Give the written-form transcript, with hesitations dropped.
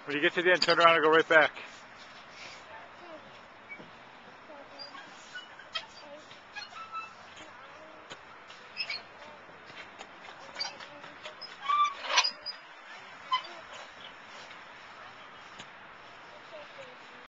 When you get to the end, turn around and go right back.